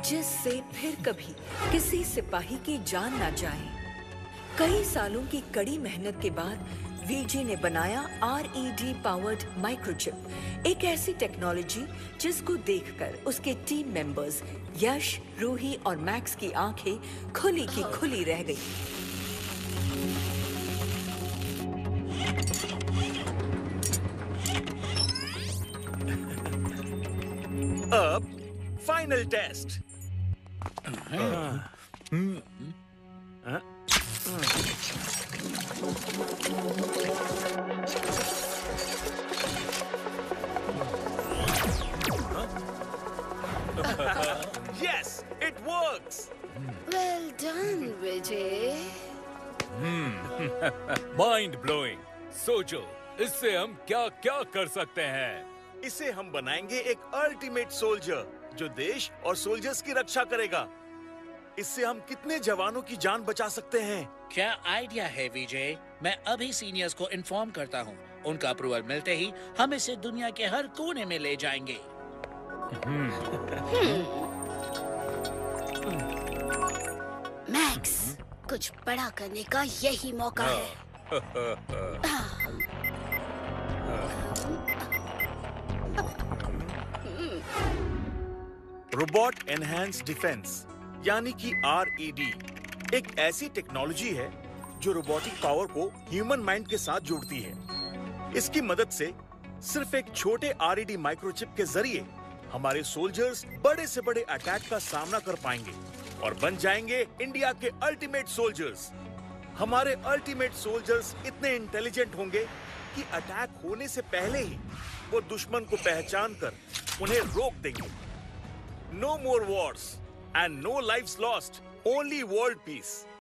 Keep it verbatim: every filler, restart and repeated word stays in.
जिससे फिर कभी किसी सिपाही की जान ना जाए। कई सालों की कड़ी मेहनत के बाद वीजे ने बनाया R E D powered microchip, एक ऐसी टेक्नोलॉजी जिसको देखकर उसके टीम मेंबर्स यश, रूही और मैक्स की आंखें खुली की खुली रह गई। अब final test. Yes, it works. Well done, Vijay. Mind blowing. सोचो इससे हम क्या क्या कर सकते हैं। इसे हम बनाएंगे एक अल्टीमेट सोल्जर जो देश और सोल्जर्स की रक्षा करेगा। इससे हम कितने जवानों की जान बचा सकते हैं। क्या आइडिया है विजय। मैं अभी सीनियर्स को इन्फॉर्म करता हूँ। उनका अप्रूवल मिलते ही हम इसे दुनिया के हर कोने में ले जाएंगे। मैक्स, कुछ बड़ा करने का यही मौका है। रोबोट एनहांस डिफेंस यानी कि आर ई डी एक ऐसी टेक्नोलॉजी है जो रोबोटिक पावर को ह्यूमन माइंड के साथ जोड़ती है। इसकी मदद से सिर्फ एक छोटे आर ई डी माइक्रोचिप के जरिए हमारे सोल्जर्स बड़े से बड़े अटैक का सामना कर पाएंगे और बन जाएंगे इंडिया के अल्टीमेट सोल्जर्स। हमारे अल्टीमेट सोल्जर्स इतने इंटेलिजेंट होंगे कि अटैक होने से पहले ही वो दुश्मन को पहचान कर उन्हें रोक देंगे। No more wars and no lives lost, only world peace.